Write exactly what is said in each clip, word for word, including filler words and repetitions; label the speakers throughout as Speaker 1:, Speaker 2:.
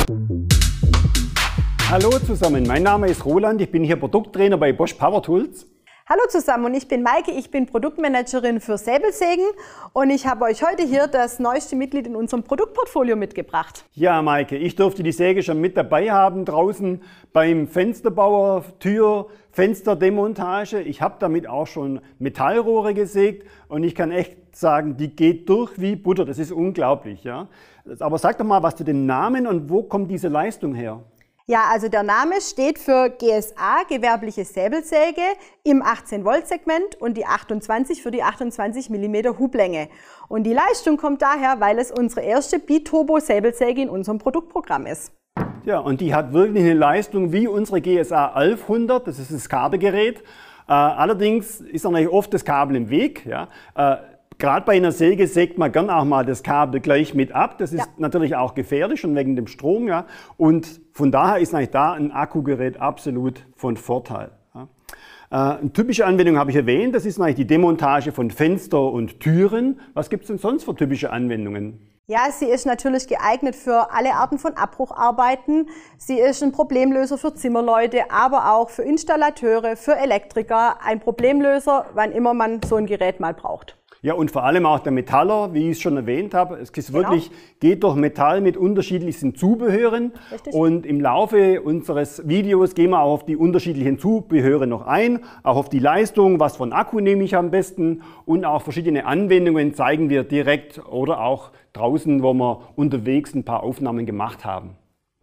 Speaker 1: Hallo zusammen, mein Name ist Roland, ich bin hier Produkttrainer bei Bosch Power Tools.
Speaker 2: Hallo zusammen und ich bin Maike, ich bin Produktmanagerin für Säbelsägen und ich habe euch heute hier das neueste Mitglied in unserem Produktportfolio mitgebracht.
Speaker 1: Ja Maike, ich durfte die Säge schon mit dabei haben draußen beim Fensterbauer, Tür, Fensterdemontage. Ich habe damit auch schon Metallrohre gesägt und ich kann echt sagen, die geht durch wie Butter, das ist unglaublich. Ja? Aber sag doch mal was zu dem Namen und wo kommt diese Leistung her?
Speaker 2: Ja, also der Name steht für G S A, gewerbliche Säbelsäge, im achtzehn Volt Segment und die achtundzwanzig für die achtundzwanzig Millimeter Hublänge. Und die Leistung kommt daher, weil es unsere erste Biturbo Säbelsäge in unserem Produktprogramm ist.
Speaker 1: Ja, und die hat wirklich eine Leistung wie unsere G S A elfhundert, das ist das Kabelgerät. Äh, allerdings ist natürlich oft das Kabel im Weg. Ja. Äh, Gerade bei einer Säge sägt man gern auch mal das Kabel gleich mit ab. Das ist ja natürlich auch gefährlich, schon wegen dem Strom. Ja. Und von daher ist eigentlich da ein Akkugerät absolut von Vorteil. Ja. Äh, eine typische Anwendung habe ich erwähnt, das ist eigentlich die Demontage von Fenster und Türen. Was gibt es denn sonst für typische Anwendungen?
Speaker 2: Ja, sie ist natürlich geeignet für alle Arten von Abbrucharbeiten. Sie ist ein Problemlöser für Zimmerleute, aber auch für Installateure, für Elektriker. Ein Problemlöser, wann immer man so ein Gerät mal braucht.
Speaker 1: Ja, und vor allem auch der Metaller, wie ich es schon erwähnt habe. Es ist wirklich, genau, geht durch Metall mit unterschiedlichsten Zubehören. Richtig. Und im Laufe unseres Videos gehen wir auch auf die unterschiedlichen Zubehöre noch ein, auch auf die Leistung, was von Akku nehme ich am besten und auch verschiedene Anwendungen zeigen wir direkt oder auch draußen, wo wir unterwegs ein paar Aufnahmen gemacht haben.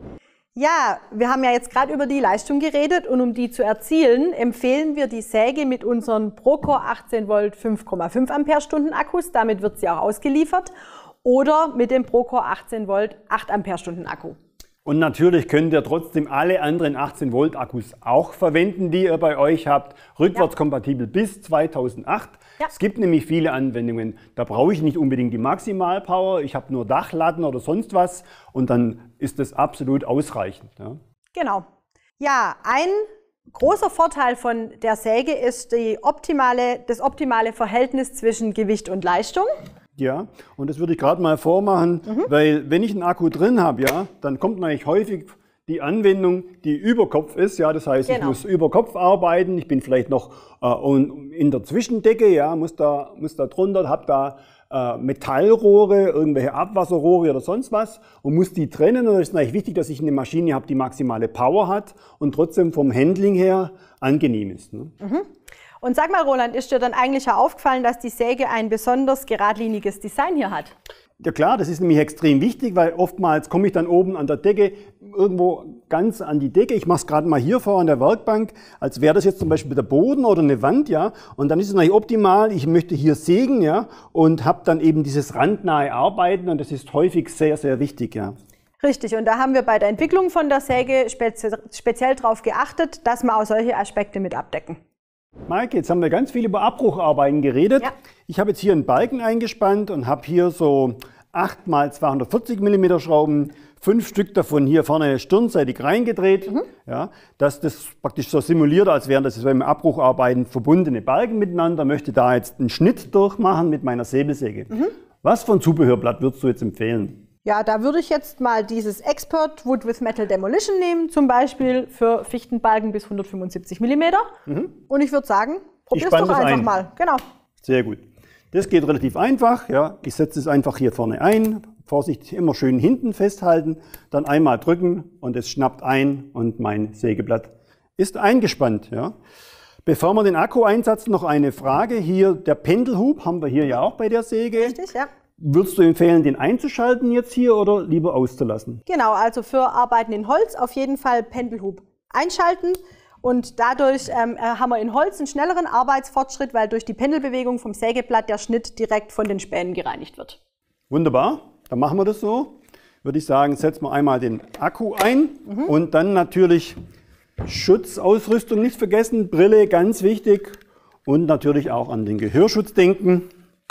Speaker 2: Ja, wir haben ja jetzt gerade über die Leistung geredet und um die zu erzielen, empfehlen wir die Säge mit unseren Procore achtzehn Volt fünf Komma fünf Ampere-Stunden Akkus, damit wird sie auch ausgeliefert, oder mit dem Procore achtzehn Volt acht Ampere-Stunden Akku.
Speaker 1: Und natürlich könnt ihr trotzdem alle anderen achtzehn Volt Akkus auch verwenden, die ihr bei euch habt, rückwärtskompatibel ja. bis zweitausendacht. Ja. Es gibt nämlich viele Anwendungen, da brauche ich nicht unbedingt die Maximalpower, ich habe nur Dachlatten oder sonst was und dann ist das absolut ausreichend. Ja.
Speaker 2: Genau. Ja, ein großer Vorteil von der Säge ist die optimale, das optimale Verhältnis zwischen Gewicht und Leistung.
Speaker 1: Ja, und das würde ich gerade mal vormachen, mhm. weil wenn ich einen Akku drin habe, ja, dann kommt natürlich häufig die Anwendung, die über Kopf ist. Ja, das heißt, genau, ich muss über Kopf arbeiten, ich bin vielleicht noch äh, in der Zwischendecke, ja, muss da, muss da drunter, habe da äh, Metallrohre, irgendwelche Abwasserrohre oder sonst was und muss die trennen. Und es ist natürlich wichtig, dass ich eine Maschine habe, die maximale Power hat und trotzdem vom Handling her angenehm ist. Ne?
Speaker 2: Mhm. Und sag mal, Roland, ist dir dann eigentlich auch aufgefallen, dass die Säge ein besonders geradliniges Design hier hat?
Speaker 1: Ja klar, das ist nämlich extrem wichtig, weil oftmals komme ich dann oben an der Decke, irgendwo ganz an die Decke. Ich mache es gerade mal hier vor an der Werkbank, als wäre das jetzt zum Beispiel der Boden oder eine Wand, ja. Und dann ist es natürlich optimal, ich möchte hier sägen, ja, und habe dann eben dieses randnahe Arbeiten und das ist häufig sehr, sehr wichtig, ja.
Speaker 2: Richtig, und da haben wir bei der Entwicklung von der Säge spezie speziell darauf geachtet, dass wir auch solche Aspekte mit abdecken.
Speaker 1: Maike, jetzt haben wir ganz viel über Abbrucharbeiten geredet. Ja. Ich habe jetzt hier einen Balken eingespannt und habe hier so acht mal zweihundertvierzig Millimeter Schrauben, fünf Stück davon hier vorne stirnseitig reingedreht, mhm. ja, dass das praktisch so simuliert, als wären das beim Abbrucharbeiten verbundene Balken miteinander. Möchte da jetzt einen Schnitt durchmachen mit meiner Säbelsäge. Mhm. Was für ein Zubehörblatt würdest du jetzt empfehlen?
Speaker 2: Ja, da würde ich jetzt mal dieses Expert Wood with Metal Demolition nehmen, zum Beispiel für Fichtenbalken bis hundertfünfundsiebzig Millimeter. Mhm. Und ich würde sagen, probier's doch einfach ein. mal. Genau.
Speaker 1: Sehr gut. Das geht relativ einfach. Ja. Ich setze es einfach hier vorne ein. Vorsicht, immer schön hinten festhalten. Dann einmal drücken und es schnappt ein und mein Sägeblatt ist eingespannt. Ja. Bevor wir den Akku einsetzen, noch eine Frage. Hier der Pendelhub haben wir hier ja auch bei der Säge.
Speaker 2: Richtig, ja.
Speaker 1: Würdest du empfehlen, den einzuschalten jetzt hier oder lieber auszulassen?
Speaker 2: Genau, also für Arbeiten in Holz auf jeden Fall Pendelhub einschalten. Und dadurch ähm, haben wir in Holz einen schnelleren Arbeitsfortschritt, weil durch die Pendelbewegung vom Sägeblatt der Schnitt direkt von den Spänen gereinigt wird.
Speaker 1: Wunderbar, dann machen wir das so. Würde ich sagen, setzen wir einmal den Akku ein mhm. und dann natürlich Schutzausrüstung nicht vergessen, Brille ganz wichtig und natürlich auch an den Gehörschutz denken.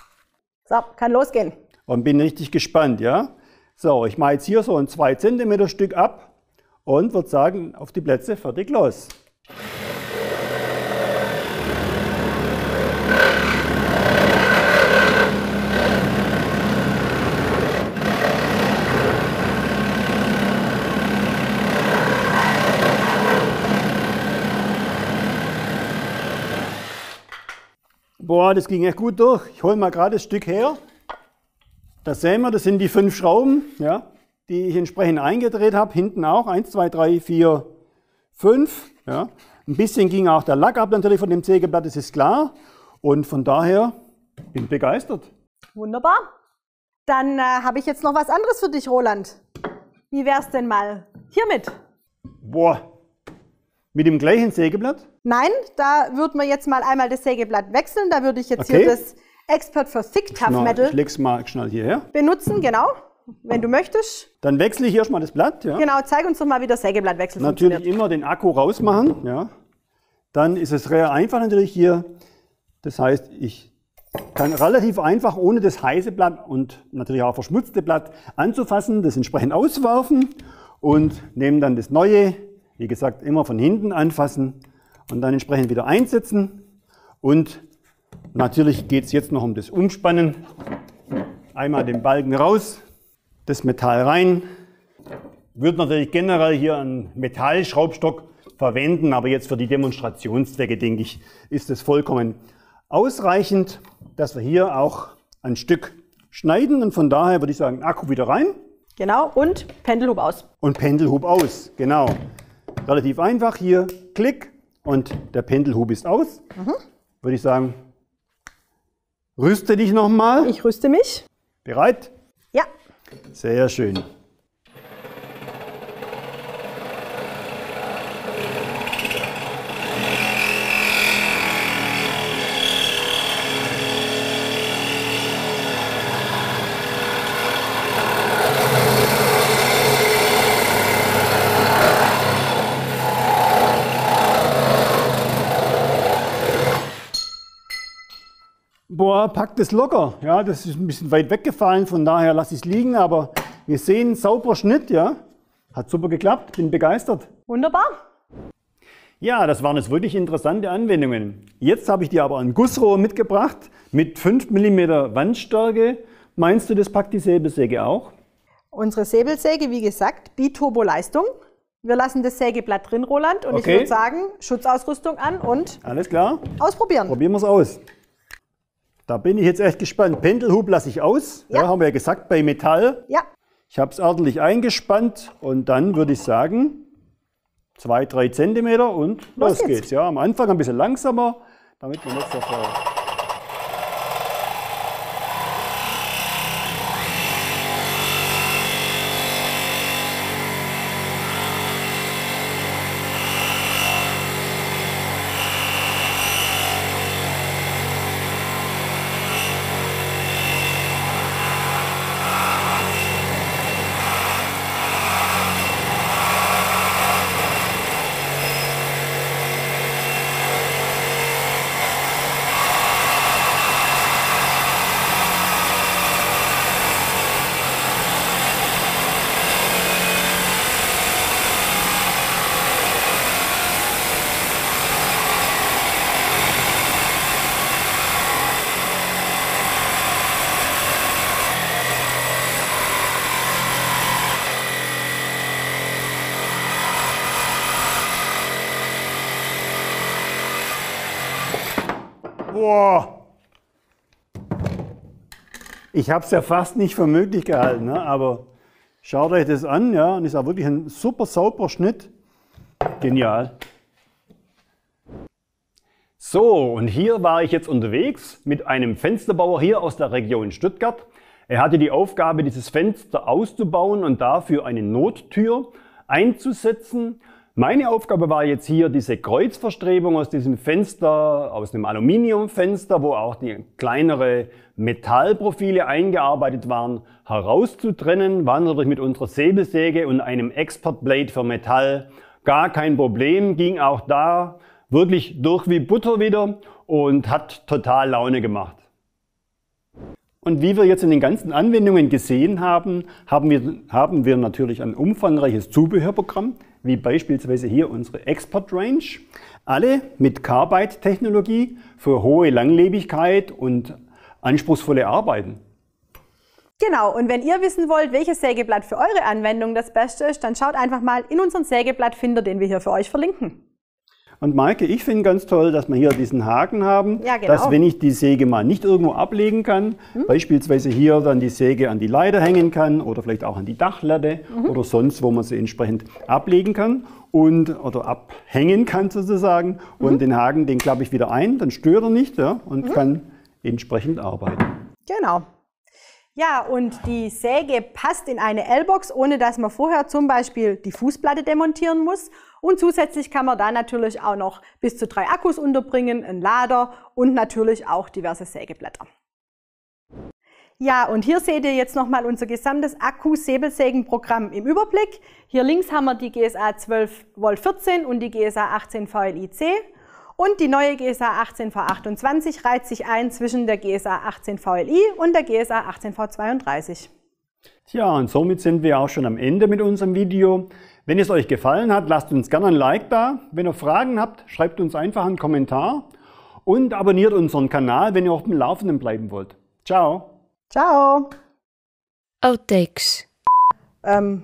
Speaker 2: So, kann losgehen.
Speaker 1: Und bin richtig gespannt, ja? So, ich mache jetzt hier so ein zwei Zentimeter Stück ab und würde sagen, auf die Plätze, fertig, los. Boah, das ging echt gut durch. Ich hole mal gerade das Stück her. Das sehen wir, das sind die fünf Schrauben, ja, die ich entsprechend eingedreht habe. Hinten auch. eins, zwei, drei, vier, fünf. Ja. Ein bisschen ging auch der Lack ab natürlich von dem Sägeblatt, das ist klar. Und von daher bin ich begeistert.
Speaker 2: Wunderbar. Dann äh, habe ich jetzt noch was anderes für dich, Roland. Wie wär's denn mal hiermit?
Speaker 1: Boah, mit dem gleichen Sägeblatt?
Speaker 2: Nein, da würden wir jetzt mal einmal das Sägeblatt wechseln. Da würde ich jetzt
Speaker 1: Okay.
Speaker 2: hier das Expert for Thick Tough
Speaker 1: Na,
Speaker 2: Metal
Speaker 1: ich leg's mal schnell hierher.
Speaker 2: benutzen, genau, wenn du möchtest.
Speaker 1: Dann wechsle ich erstmal das Blatt. Ja.
Speaker 2: Genau, zeig uns doch mal, wie der Sägeblattwechsel
Speaker 1: Natürlich
Speaker 2: funktioniert.
Speaker 1: immer den Akku rausmachen. Ja. Dann ist es sehr einfach natürlich hier. Das heißt, ich kann relativ einfach ohne das heiße Blatt und natürlich auch verschmutzte Blatt anzufassen, das entsprechend auswerfen und nehme dann das neue, wie gesagt, immer von hinten anfassen und dann entsprechend wieder einsetzen. Und natürlich geht es jetzt noch um das Umspannen. Einmal den Balken raus, das Metall rein. Würde natürlich generell hier einen Metallschraubstock verwenden, aber jetzt für die Demonstrationszwecke, denke ich, ist es vollkommen ausreichend, dass wir hier auch ein Stück schneiden. Und von daher würde ich sagen, Akku wieder rein.
Speaker 2: Genau, und Pendelhub aus.
Speaker 1: Und Pendelhub aus, genau. Relativ einfach, hier Klick und der Pendelhub ist aus. Mhm. Würde ich sagen, rüste dich nochmal.
Speaker 2: Ich rüste mich.
Speaker 1: Bereit?
Speaker 2: Ja.
Speaker 1: Sehr schön. Boah, packt es locker. Ja, das ist ein bisschen weit weggefallen, von daher lasse ich es liegen, aber wir sehen, sauberer Schnitt, ja. Hat super geklappt, bin begeistert.
Speaker 2: Wunderbar.
Speaker 1: Ja, das waren jetzt wirklich interessante Anwendungen. Jetzt habe ich dir aber ein Gussrohr mitgebracht mit fünf Millimeter Wandstärke. Meinst du, das packt die Säbelsäge auch?
Speaker 2: Unsere Säbelsäge, wie gesagt, Biturbo-Leistung. Wir lassen das Sägeblatt drin, Roland, und
Speaker 1: Okay.
Speaker 2: ich würde sagen, Schutzausrüstung an und
Speaker 1: Alles klar?
Speaker 2: ausprobieren.
Speaker 1: Probieren wir es aus. Da bin ich jetzt echt gespannt. Pendelhub lasse ich aus. Ja.
Speaker 2: Ja.
Speaker 1: Haben wir ja gesagt, bei Metall.
Speaker 2: Ja,
Speaker 1: Ich habe es ordentlich eingespannt und dann würde ich sagen, zwei, drei Zentimeter und los,
Speaker 2: Los geht's.
Speaker 1: geht's. Ja, am Anfang ein bisschen langsamer, damit wir nicht so voll. Boah! Ich habe es ja fast nicht für möglich gehalten, ne? Aber schaut euch das an, ja, und ist auch wirklich ein super sauberer Schnitt. Genial. So, und hier war ich jetzt unterwegs mit einem Fensterbauer hier aus der Region Stuttgart. Er hatte die Aufgabe, dieses Fenster auszubauen und dafür eine Nottür einzusetzen. Meine Aufgabe war jetzt hier diese Kreuzverstrebung aus diesem Fenster, aus einem Aluminiumfenster, wo auch die kleinere Metallprofile eingearbeitet waren, herauszutrennen. War natürlich mit unserer Säbelsäge und einem Expert Blade für Metall gar kein Problem. Ging auch da wirklich durch wie Butter wieder und hat total Laune gemacht. Und wie wir jetzt in den ganzen Anwendungen gesehen haben, haben wir, haben wir natürlich ein umfangreiches Zubehörprogramm, wie beispielsweise hier unsere Expert Range. Alle mit Carbide-Technologie für hohe Langlebigkeit und anspruchsvolle Arbeiten.
Speaker 2: genau. Und wenn ihr wissen wollt, welches Sägeblatt für eure Anwendung das Beste ist, dann schaut einfach mal in unseren Sägeblattfinder, den wir hier für euch verlinken.
Speaker 1: Und Maike, ich finde ganz toll, dass wir hier diesen Haken haben,
Speaker 2: ja, genau.
Speaker 1: dass wenn ich die Säge mal nicht irgendwo ablegen kann, mhm. beispielsweise hier dann die Säge an die Leiter hängen kann oder vielleicht auch an die Dachlatte mhm. oder sonst, wo man sie entsprechend ablegen kann und oder abhängen kann sozusagen. Mhm. Und den Haken, den klappe ich wieder ein, dann stört er nicht, ja, und mhm. kann entsprechend arbeiten.
Speaker 2: Genau. Ja, und die Säge passt in eine L-Box, ohne dass man vorher zum Beispiel die Fußplatte demontieren muss. Und zusätzlich kann man da natürlich auch noch bis zu drei Akkus unterbringen, einen Lader und natürlich auch diverse Sägeblätter. Ja, und hier seht ihr jetzt nochmal unser gesamtes Akku-Säbelsägen-Programm im Überblick. Hier links haben wir die G S A zwölf Volt vierzehn und die G S A achtzehn V L I C. Und die neue G S A achtzehn V achtundzwanzig reiht sich ein zwischen der G S A achtzehn V L I und der G S A achtzehn V zweiunddreißig.
Speaker 1: Tja, und somit sind wir auch schon am Ende mit unserem Video. Wenn es euch gefallen hat, lasst uns gerne ein Like da. Wenn ihr Fragen habt, schreibt uns einfach einen Kommentar und abonniert unseren Kanal, wenn ihr auf dem Laufenden bleiben wollt. Ciao.
Speaker 2: Ciao.
Speaker 3: Outtakes.
Speaker 2: Ähm.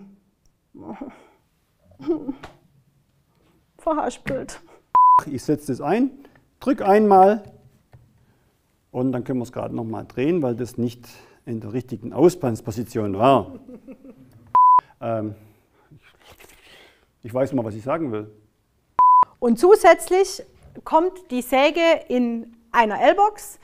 Speaker 2: Verhaspelt.
Speaker 1: Ich setze das ein, drücke einmal und dann können wir es gerade noch mal drehen, weil das nicht in der richtigen Ausgangsposition war. ähm, ich weiß mal, was ich sagen will.
Speaker 2: Und zusätzlich kommt die Säge in einer L-Box.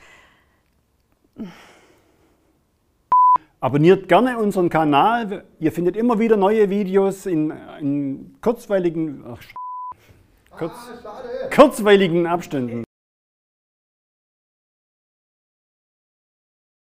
Speaker 1: Abonniert gerne unseren Kanal. Ihr findet immer wieder neue Videos in, in kurzweiligen, ach, kurz, kurzweiligen Abständen.